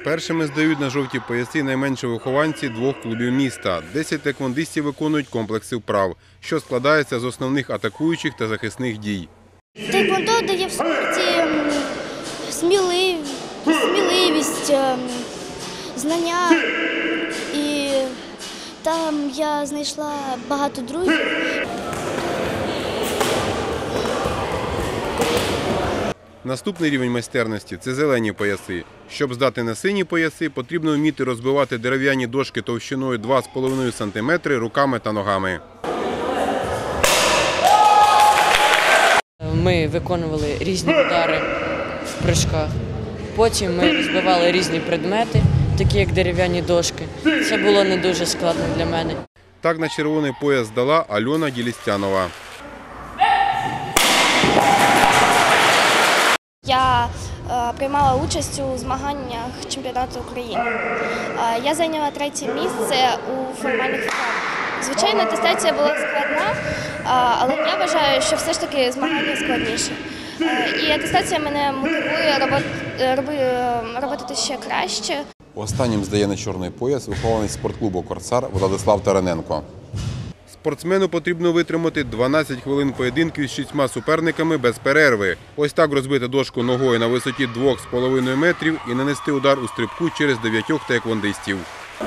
Першими здають на жовті пояси найменші вихованці двох клубів міста. 10 таеквондистів виконують комплекси вправ, що складається з основних атакуючих та захисних дій. Таеквондо дає в спорті сміливість, знання. І там я знайшла багато друзів. Наступний рівень майстерності – це зелені пояси. Щоб здати на сині пояси, потрібно вміти розбивати дерев'яні дошки товщиною 2,5 см руками та ногами. Ми виконували різні удари в прыжках. Потім ми розбивали різні предмети, такі як дерев'яні дошки. Це було не дуже складно для мене. Так на червоний пояс здала Альона Ділістянова. Я приймала участь у змаганнях чемпіонату України. Я зайняла 3-е місце у формальних вправах. Звичайно, атестація була складна, але я вважаю, що все ж таки змагання складніше. І атестація мене мотивує робити ще краще. Останнім здає на чорний пояс вихованець спортклубу «Корсар» Владислав Тараненко. Спортсмену потрібно витримати 12 хвилин поєдинків з 6 суперниками без перерви. Ось так розбити дошку ногою на висоті 2,5 метрів і нанести удар у стрибку через 9 таеквондистів.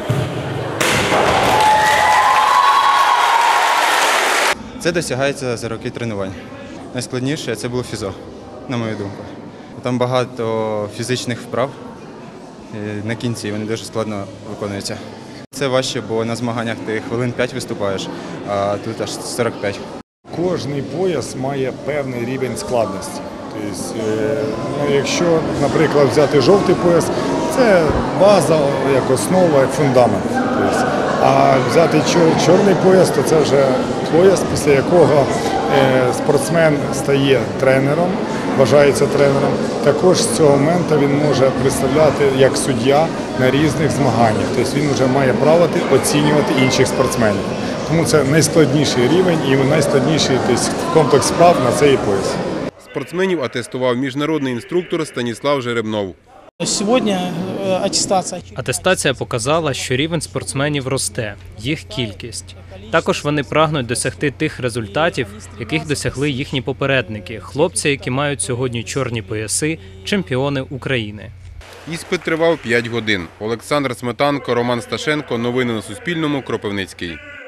Це досягається за роки тренувань. Найскладніше – це було фізо, на мою думку. Там багато фізичних вправ, і на кінці вони дуже складно виконуються. Це важче, бо на змаганнях ти хвилин 5 виступаєш, а тут аж 45. Кожний пояс має певний рівень складності. Тобто, якщо, наприклад, взяти жовтий пояс, це база, як основа, як фундамент. А взяти чорний пояс, то це вже пояс, після якого спортсмен стає тренером, вважається тренером. Також з цього моменту він може представляти як суддя на різних змаганнях. Тобто він вже має право оцінювати інших спортсменів. Тому це найскладніший рівень і найскладніший комплекс справ на цей пояс. Спортсменів атестував міжнародний інструктор Станіслав Жеребнов. Сьогодні Атестація показала, що рівень спортсменів росте, їх кількість. Також вони прагнуть досягти тих результатів, яких досягли їхні попередники – хлопці, які мають сьогодні чорні пояси, чемпіони України. Іспит тривав 5 годин. Олександр Сметанко, Роман Сташенко. Новини на Суспільному. Кропивницький.